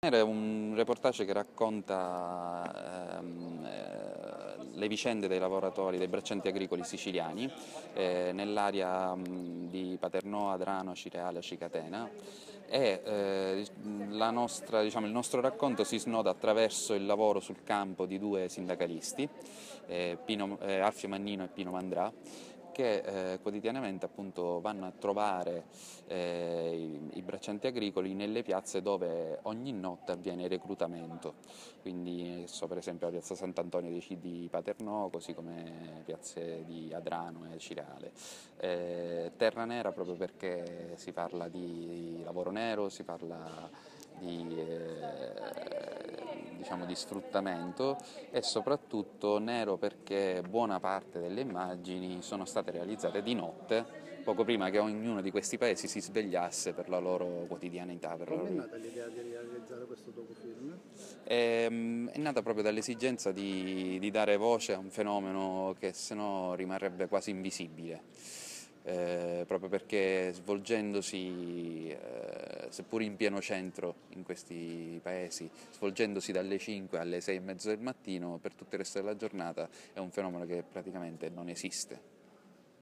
Era un reportage che racconta le vicende dei lavoratori dei braccianti agricoli siciliani nell'area di Paternò, Adrano, Cireale, Cicatena e il nostro racconto si snoda attraverso il lavoro sul campo di due sindacalisti, Alfio Mannino e Pino Mandrà, che quotidianamente appunto vanno a trovare i braccianti agricoli nelle piazze dove ogni notte avviene il reclutamento, quindi per esempio la piazza Sant'Antonio di Paternò, così come piazze di Adrano e Cireale. Terra nera proprio perché si parla di lavoro nero, si parla diciamo di sfruttamento e soprattutto nero perché buona parte delle immagini sono state realizzate di notte, poco prima che ognuno di questi paesi si svegliasse per la loro quotidianità. Come è nata l'idea di realizzare questo docufilm? È nata proprio dall'esigenza di dare voce a un fenomeno che se no rimarrebbe quasi invisibile. Proprio perché svolgendosi, seppur in pieno centro in questi paesi, svolgendosi dalle 5 alle 6 e mezzo del mattino per tutto il resto della giornata, è un fenomeno che praticamente non esiste.